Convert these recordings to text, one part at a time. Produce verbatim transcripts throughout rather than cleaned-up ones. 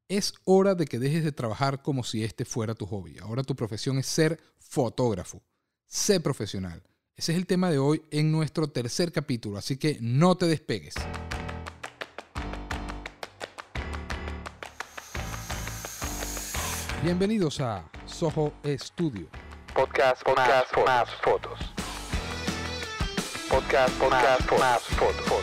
Es hora de que dejes de trabajar como si este fuera tu hobby. Ahora tu profesión es ser fotógrafo. Sé profesional. Ese es el tema de hoy en nuestro tercer capítulo, así que no te despegues. Bienvenidos a Soho Studio. Podcast, podcast, más, más fotos. Podcast, podcast, más, más fotos. fotos.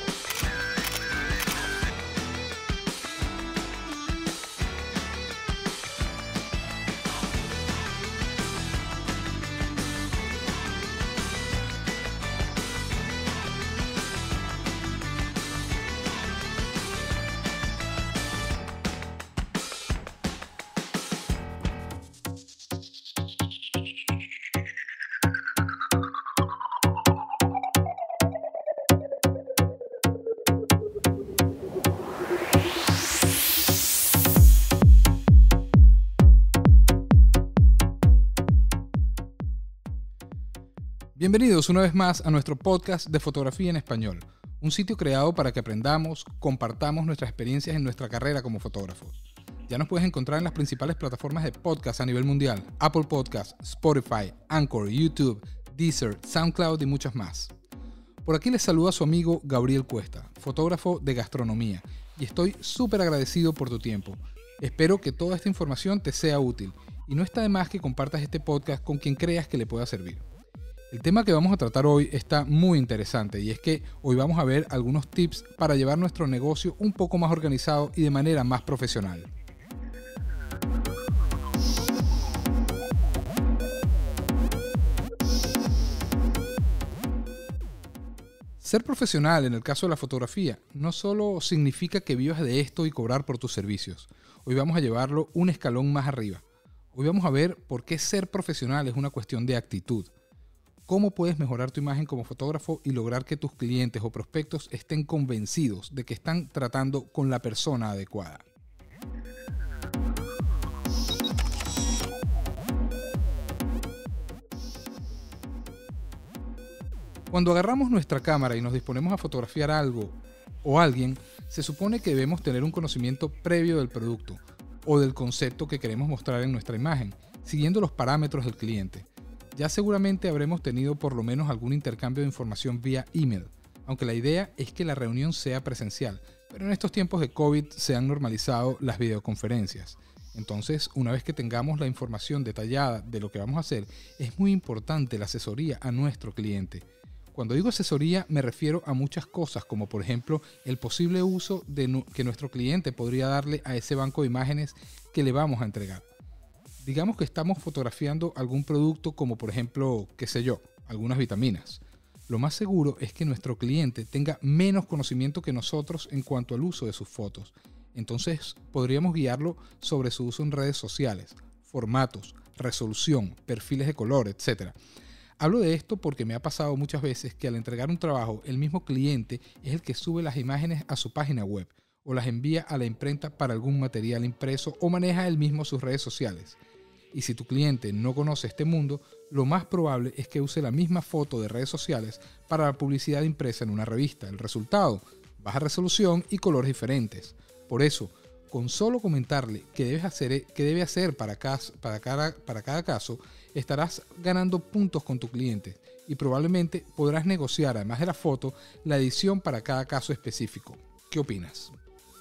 Bienvenidos una vez más a nuestro podcast de fotografía en español, un sitio creado para que aprendamos, compartamos nuestras experiencias en nuestra carrera como fotógrafos. Ya nos puedes encontrar en las principales plataformas de podcast a nivel mundial: Apple Podcasts, Spotify, Anchor, YouTube, Deezer, SoundCloud y muchas más. Por aquí les saluda su amigo Gabriel Cuesta, fotógrafo de gastronomía, y estoy súper agradecido por tu tiempo. Espero que toda esta información te sea útil y no está de más que compartas este podcast con quien creas que le pueda servir. El tema que vamos a tratar hoy está muy interesante y es que hoy vamos a ver algunos tips para llevar nuestro negocio un poco más organizado y de manera más profesional. Ser profesional en el caso de la fotografía no solo significa que vivas de esto y cobrar por tus servicios. Hoy vamos a llevarlo un escalón más arriba. Hoy vamos a ver por qué ser profesional es una cuestión de actitud. ¿Cómo puedes mejorar tu imagen como fotógrafo y lograr que tus clientes o prospectos estén convencidos de que están tratando con la persona adecuada? Cuando agarramos nuestra cámara y nos disponemos a fotografiar algo o alguien, se supone que debemos tener un conocimiento previo del producto o del concepto que queremos mostrar en nuestra imagen, siguiendo los parámetros del cliente. Ya seguramente habremos tenido por lo menos algún intercambio de información vía email, aunque la idea es que la reunión sea presencial, pero en estos tiempos de COVID se han normalizado las videoconferencias. Entonces, una vez que tengamos la información detallada de lo que vamos a hacer, es muy importante la asesoría a nuestro cliente. Cuando digo asesoría me refiero a muchas cosas, como por ejemplo el posible uso de nu- que nuestro cliente podría darle a ese banco de imágenes que le vamos a entregar. Digamos que estamos fotografiando algún producto como por ejemplo, qué sé yo, algunas vitaminas. Lo más seguro es que nuestro cliente tenga menos conocimiento que nosotros en cuanto al uso de sus fotos. Entonces podríamos guiarlo sobre su uso en redes sociales, formatos, resolución, perfiles de color, etcétera. Hablo de esto porque me ha pasado muchas veces que al entregar un trabajo, el mismo cliente es el que sube las imágenes a su página web o las envía a la imprenta para algún material impreso o maneja él mismo sus redes sociales. Y si tu cliente no conoce este mundo, lo más probable es que use la misma foto de redes sociales para la publicidad impresa en una revista. El resultado: baja resolución y colores diferentes. Por eso, con solo comentarle qué debes hacer, qué debe hacer para cada, para, cada, para cada caso, estarás ganando puntos con tu cliente y probablemente podrás negociar, además de la foto, la edición para cada caso específico. ¿Qué opinas?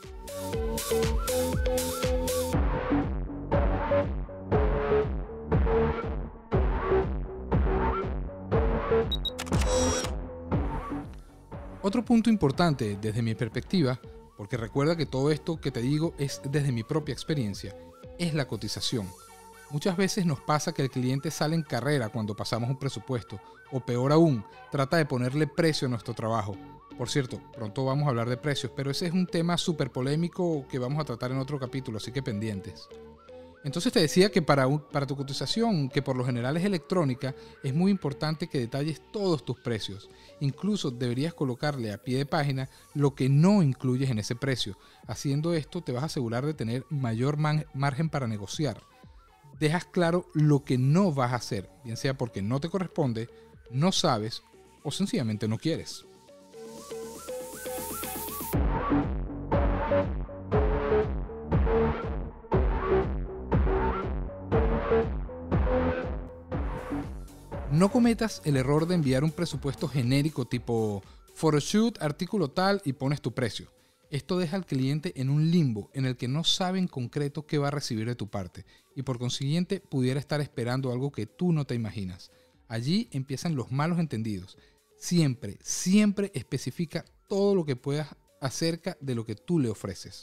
Otro punto importante desde mi perspectiva, porque recuerda que todo esto que te digo es desde mi propia experiencia, es la cotización. Muchas veces nos pasa que el cliente sale en carrera cuando pasamos un presupuesto, o peor aún, trata de ponerle precio a nuestro trabajo. Por cierto, pronto vamos a hablar de precios, pero ese es un tema súper polémico que vamos a tratar en otro capítulo, así que pendientes. Entonces te decía que para, un, para tu cotización, que por lo general es electrónica, es muy importante que detalles todos tus precios. Incluso deberías colocarle a pie de página lo que no incluyes en ese precio. Haciendo esto te vas a asegurar de tener mayor man, margen para negociar. Dejas claro lo que no vas a hacer, bien sea porque no te corresponde, no sabes o sencillamente no quieres. No cometas el error de enviar un presupuesto genérico tipo photoshoot, artículo tal y pones tu precio. Esto deja al cliente en un limbo en el que no sabe en concreto qué va a recibir de tu parte y por consiguiente pudiera estar esperando algo que tú no te imaginas. Allí empiezan los malos entendidos. Siempre, siempre especifica todo lo que puedas acerca de lo que tú le ofreces.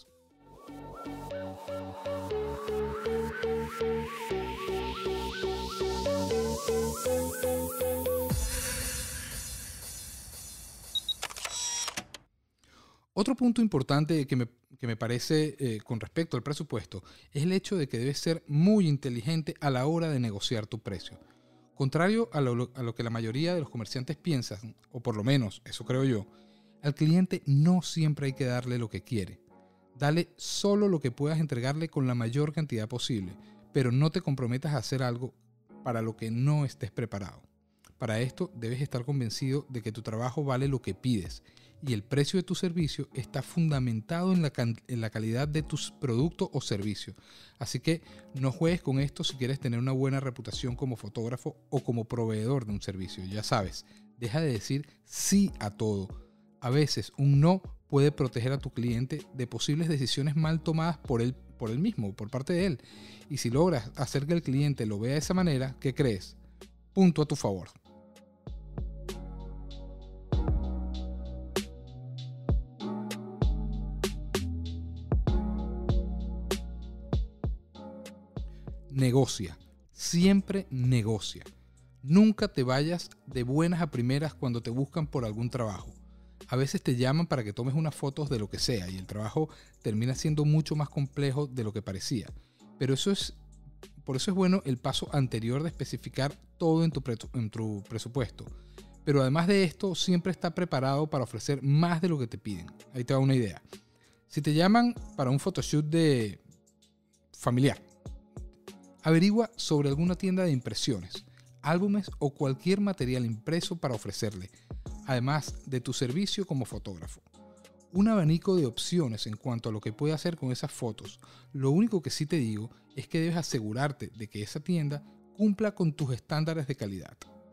Otro punto importante que me, que me parece eh, con respecto al presupuesto es el hecho de que debes ser muy inteligente a la hora de negociar tu precio. Contrario a lo, a lo que la mayoría de los comerciantes piensan, o por lo menos eso creo yo, al cliente no siempre hay que darle lo que quiere. Dale solo lo que puedas entregarle con la mayor cantidad posible, pero no te comprometas a hacer algo para lo que no estés preparado. Para esto debes estar convencido de que tu trabajo vale lo que pides y el precio de tu servicio está fundamentado en la, en la calidad de tus productos o servicios. Así que no juegues con esto si quieres tener una buena reputación como fotógrafo o como proveedor de un servicio. Ya sabes, deja de decir sí a todo. A veces un no puede proteger a tu cliente de posibles decisiones mal tomadas por él, por él mismo, por parte de él. Y si logras hacer que el cliente lo vea de esa manera, ¿qué crees? Punto a tu favor. Negocia, siempre negocia. Nunca te vayas de buenas a primeras cuando te buscan por algún trabajo. A veces te llaman para que tomes unas fotos de lo que sea y el trabajo termina siendo mucho más complejo de lo que parecía. Pero eso es, por eso es bueno el paso anterior de especificar todo en tu, pre, en tu presupuesto. Pero además de esto, siempre está preparado para ofrecer más de lo que te piden. Ahí te va una idea. Si te llaman para un photoshoot de familiar, averigua sobre alguna tienda de impresiones, álbumes o cualquier material impreso para ofrecerle, además de tu servicio como fotógrafo. Un abanico de opciones en cuanto a lo que puede hacer con esas fotos. Lo único que sí te digo es que debes asegurarte de que esa tienda cumpla con tus estándares de calidad.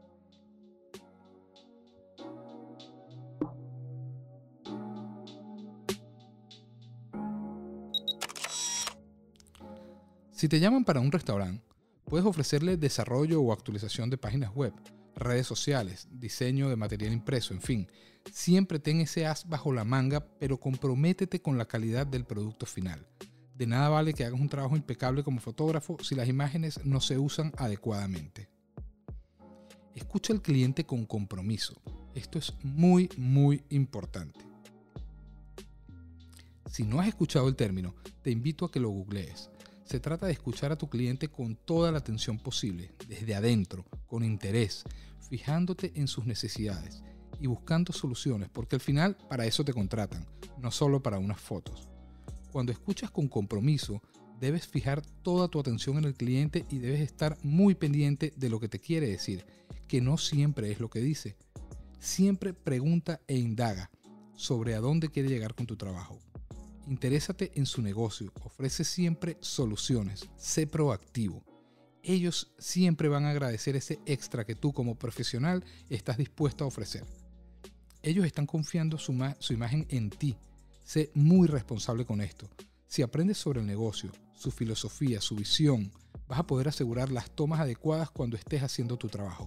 Si te llaman para un restaurante, puedes ofrecerle desarrollo o actualización de páginas web, redes sociales, diseño de material impreso, en fin. Siempre ten ese as bajo la manga, pero comprométete con la calidad del producto final. De nada vale que hagas un trabajo impecable como fotógrafo si las imágenes no se usan adecuadamente. Escucha al cliente con compromiso. Esto es muy, muy importante. Si no has escuchado el término, te invito a que lo googlees. Se trata de escuchar a tu cliente con toda la atención posible, desde adentro, con interés, fijándote en sus necesidades y buscando soluciones, porque al final para eso te contratan, no solo para unas fotos. Cuando escuchas con compromiso, debes fijar toda tu atención en el cliente y debes estar muy pendiente de lo que te quiere decir, que no siempre es lo que dice. Siempre pregunta e indaga sobre a dónde quiere llegar con tu trabajo. Interésate en su negocio, ofrece siempre soluciones, sé proactivo. Ellos siempre van a agradecer ese extra que tú como profesional estás dispuesto a ofrecer. Ellos están confiando su, su imagen en ti. Sé muy responsable con esto. Si aprendes sobre el negocio, su filosofía, su visión, vas a poder asegurar las tomas adecuadas cuando estés haciendo tu trabajo.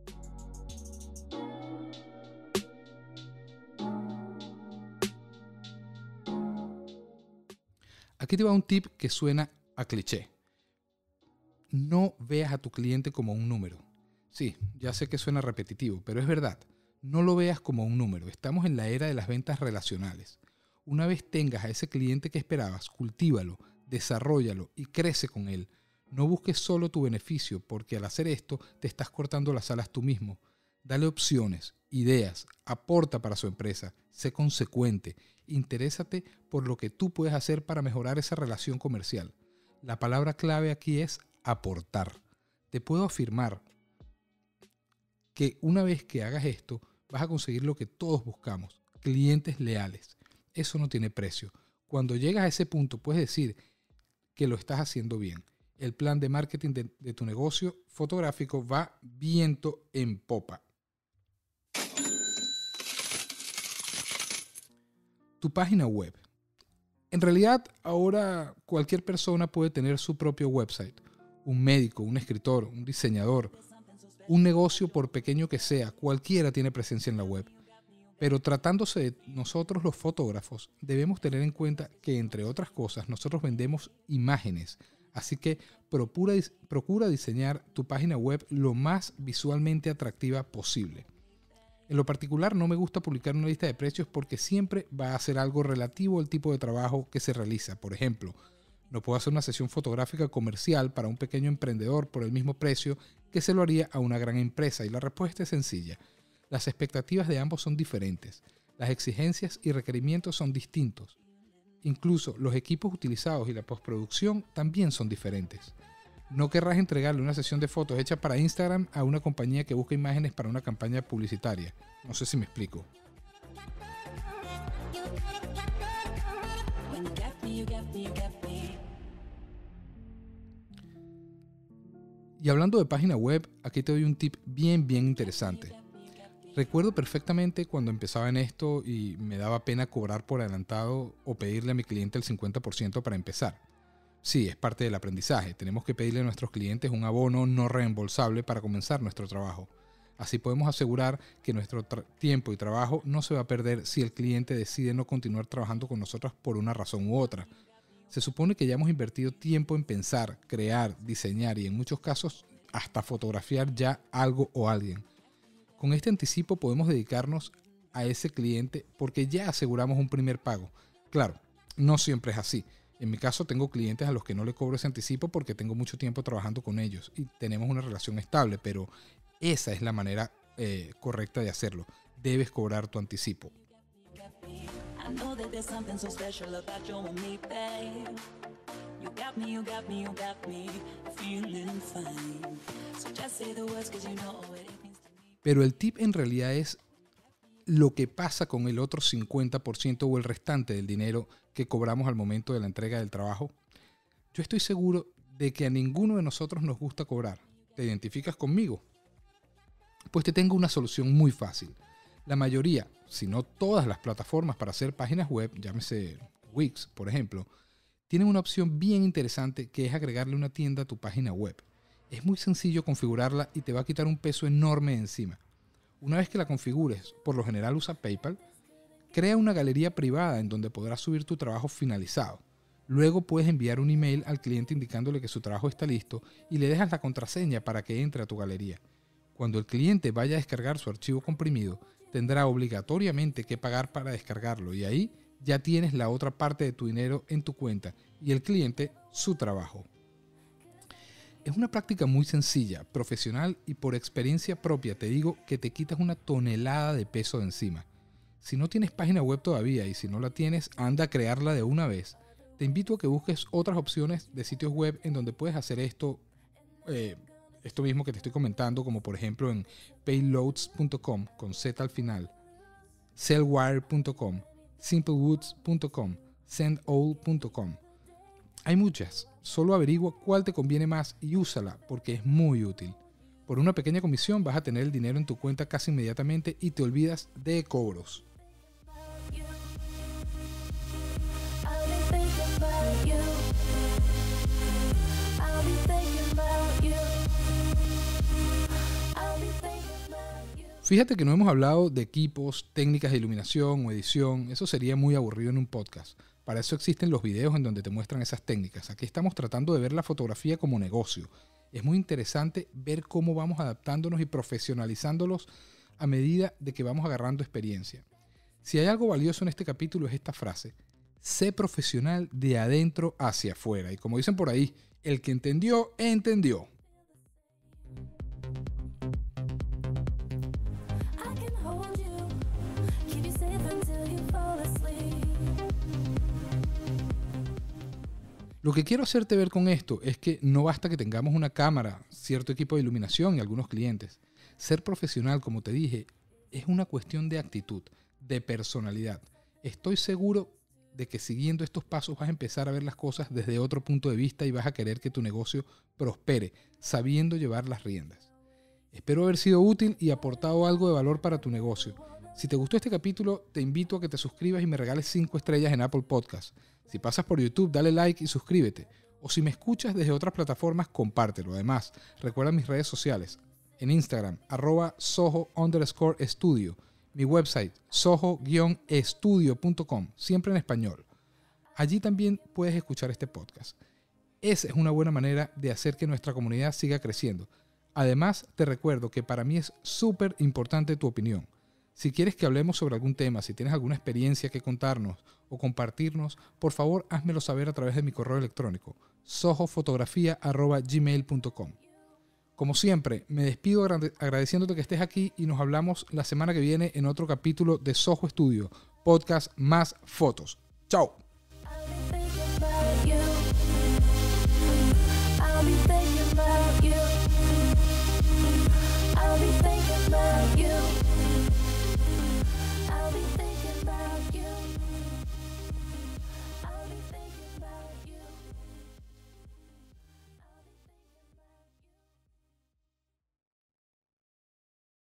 Aquí te va un tip que suena a cliché. No veas a tu cliente como un número. Sí, ya sé que suena repetitivo, pero es verdad. No lo veas como un número. Estamos en la era de las ventas relacionales. Una vez tengas a ese cliente que esperabas, cultívalo, desarróllalo y crece con él. No busques solo tu beneficio, porque al hacer esto te estás cortando las alas tú mismo. Dale opciones, ideas, aporta para su empresa, sé consecuente, interésate por lo que tú puedes hacer para mejorar esa relación comercial. La palabra clave aquí es aportar. Te puedo afirmar que una vez que hagas esto, vas a conseguir lo que todos buscamos, clientes leales. Eso no tiene precio. Cuando llegas a ese punto, puedes decir que lo estás haciendo bien. el plan de marketing de, de tu negocio fotográfico va viento en popa. Tu página web. En realidad, ahora cualquier persona puede tener su propio website. Un médico, un escritor, un diseñador, un negocio, por pequeño que sea, cualquiera tiene presencia en la web. Pero tratándose de nosotros los fotógrafos, debemos tener en cuenta que, entre otras cosas, nosotros vendemos imágenes. Así que procura, procura diseñar tu página web lo más visualmente atractiva posible. En lo particular, no me gusta publicar una lista de precios porque siempre va a ser algo relativo al tipo de trabajo que se realiza. Por ejemplo, no puedo hacer una sesión fotográfica comercial para un pequeño emprendedor por el mismo precio que se lo haría a una gran empresa. Y la respuesta es sencilla. Las expectativas de ambos son diferentes. Las exigencias y requerimientos son distintos. Incluso los equipos utilizados y la postproducción también son diferentes. No querrás entregarle una sesión de fotos hecha para Instagram a una compañía que busca imágenes para una campaña publicitaria. No sé si me explico. Y hablando de página web, aquí te doy un tip bien, bien interesante. Recuerdo perfectamente cuando empezaba en esto y me daba pena cobrar por adelantado o pedirle a mi cliente el cincuenta por ciento para empezar. Sí, es parte del aprendizaje. Tenemos que pedirle a nuestros clientes un abono no reembolsable para comenzar nuestro trabajo. Así podemos asegurar que nuestro tiempo y trabajo no se va a perder si el cliente decide no continuar trabajando con nosotros por una razón u otra. Se supone que ya hemos invertido tiempo en pensar, crear, diseñar y en muchos casos hasta fotografiar ya algo o alguien. Con este anticipo podemos dedicarnos a ese cliente porque ya aseguramos un primer pago. Claro, no siempre es así. En mi caso tengo clientes a los que no le cobro ese anticipo porque tengo mucho tiempo trabajando con ellos y tenemos una relación estable, pero esa es la manera eh, correcta de hacerlo. Debes cobrar tu anticipo. Pero el tip en realidad es lo que pasa con el otro cincuenta por ciento o el restante del dinero que cobramos al momento de la entrega del trabajo. Yo estoy seguro de que a ninguno de nosotros nos gusta cobrar. ¿Te identificas conmigo? Pues te tengo una solución muy fácil. La mayoría, si no todas las plataformas para hacer páginas web, llámese Wix, por ejemplo, tienen una opción bien interesante que es agregarle una tienda a tu página web. Es muy sencillo configurarla y te va a quitar un peso enorme encima. Una vez que la configures, por lo general usa PayPal, crea una galería privada en donde podrás subir tu trabajo finalizado. Luego puedes enviar un email al cliente indicándole que su trabajo está listo y le dejas la contraseña para que entre a tu galería. Cuando el cliente vaya a descargar su archivo comprimido, tendrá obligatoriamente que pagar para descargarlo y ahí ya tienes la otra parte de tu dinero en tu cuenta y el cliente su trabajo. Es una práctica muy sencilla, profesional y por experiencia propia te digo que te quitas una tonelada de peso de encima. Si no tienes página web todavía y si no la tienes, anda a crearla de una vez. Te invito a que busques otras opciones de sitios web en donde puedes hacer esto, eh, esto mismo que te estoy comentando, como por ejemplo en payloads punto com con Z al final, sellwire punto com, simplewoods punto com, sendall punto com. Hay muchas, solo averigua cuál te conviene más y úsala porque es muy útil. Por una pequeña comisión vas a tener el dinero en tu cuenta casi inmediatamente y te olvidas de cobros. Fíjate que no hemos hablado de equipos, técnicas de iluminación o edición, eso sería muy aburrido en un podcast. Para eso existen los videos en donde te muestran esas técnicas. Aquí estamos tratando de ver la fotografía como negocio. Es muy interesante ver cómo vamos adaptándonos y profesionalizándolos a medida de que vamos agarrando experiencia. Si hay algo valioso en este capítulo es esta frase: sé profesional de adentro hacia afuera. Y como dicen por ahí, el que entendió, entendió. Lo que quiero hacerte ver con esto es que no basta que tengamos una cámara, cierto equipo de iluminación y algunos clientes. Ser profesional, como te dije, es una cuestión de actitud, de personalidad. Estoy seguro de que siguiendo estos pasos vas a empezar a ver las cosas desde otro punto de vista y vas a querer que tu negocio prospere, sabiendo llevar las riendas. Espero haber sido útil y aportado algo de valor para tu negocio. Si te gustó este capítulo, te invito a que te suscribas y me regales cinco estrellas en Apple Podcast. Si pasas por YouTube, dale like y suscríbete. O si me escuchas desde otras plataformas, compártelo. Además, recuerda mis redes sociales. En Instagram, arroba soho underscore estudio. Mi website, soho estudio punto com, siempre en español. Allí también puedes escuchar este podcast. Esa es una buena manera de hacer que nuestra comunidad siga creciendo. Además, te recuerdo que para mí es súper importante tu opinión. Si quieres que hablemos sobre algún tema, si tienes alguna experiencia que contarnos o compartirnos, por favor házmelo saber a través de mi correo electrónico, sohofotografía arroba gmail punto com. Como siempre, me despido agradeciéndote que estés aquí y nos hablamos la semana que viene en otro capítulo de Soho Studio, podcast más fotos. ¡Chao! I'll be